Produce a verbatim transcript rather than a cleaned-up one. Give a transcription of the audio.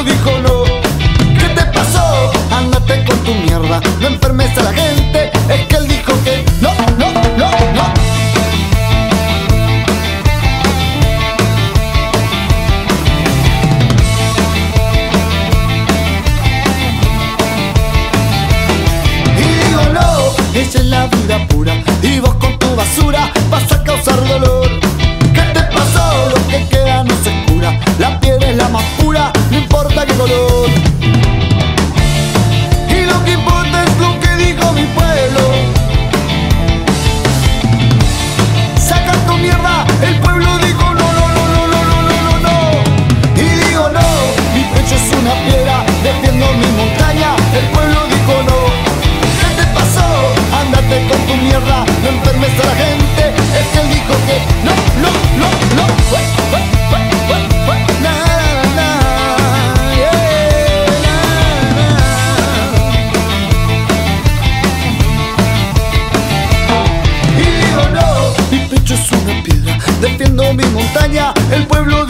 pueblo dijo no. ¿Qué te pasó? Ándate con tu mierda, no enfermes a la gente. Es que él dijo que no, no, no, no. Esa es la vida pura y vos con tu basura vas a causar dolor. ¿Qué te pasó? Lo que queda no se cura. La piel es la más pura, no importa qué color. Y lo que importa es lo que dijo mi pueblo. Saca tu mierda, el pueblo dijo no, no, no, no, no, no, no, no, no. Y digo no, mi pecho es una piedra, defiendo mi montaña. El pueblo dijo no. Ándate con tu mierda, no enfermes a la gente. Es que él dijo que no, no, no, no. Ué, ué, ué, ué, ué. Na, na, na, yeah, na, na. Y digo no, mi pecho es una piedra, defiendo mi montaña. El pueblo